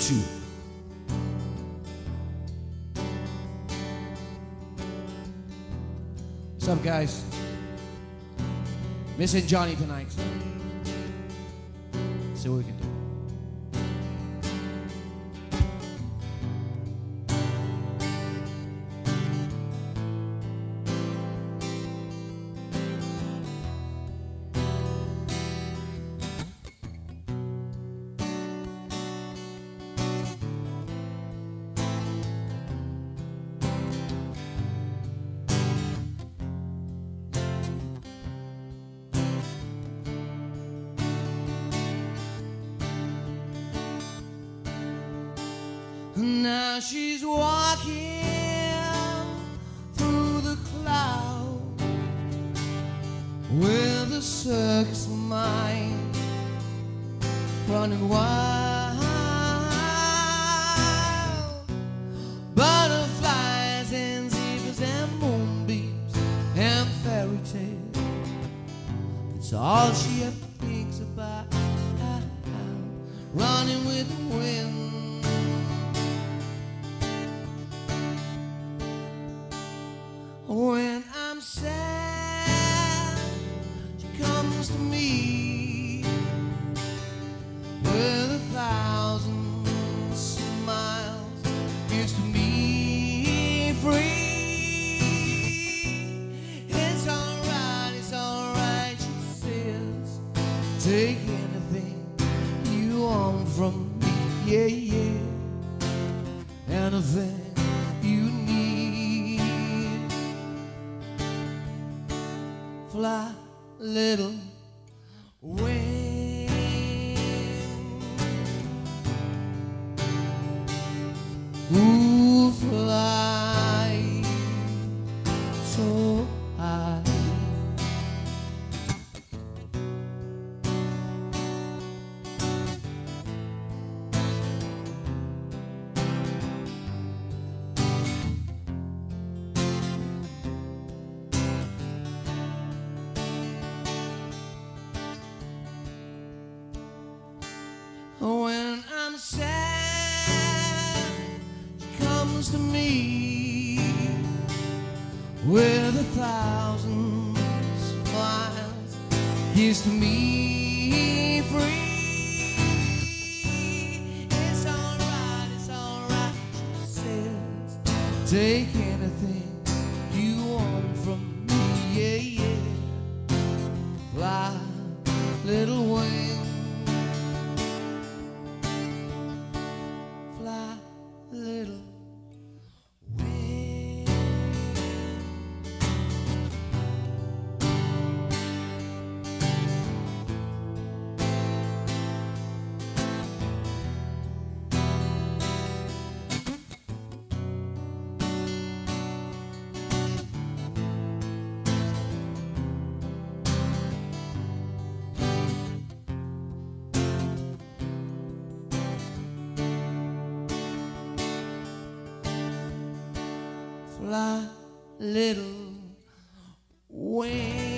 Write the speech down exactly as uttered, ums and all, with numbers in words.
two. What's up, guys? Missing Johnny tonight. See what we can do. Now she's walking through the cloud with a circus mind running wild. Butterflies and zebras and moonbeams and fairy tales, it's all she ever thinks about. Running with the wind. When I'm sad, she comes to me with a thousand smiles, gives to me free. It's alright, it's alright, she says. Take anything you want from me, yeah, yeah. Anything you need. Fly, little wing. Ooh, fly so high. When I'm sad, she comes to me with a thousand smiles, gives to me free. It's alright, it's alright, she says. Take anything you want from me, yeah, yeah. Fly, little wing. Fly, little wing. Fly, little wing.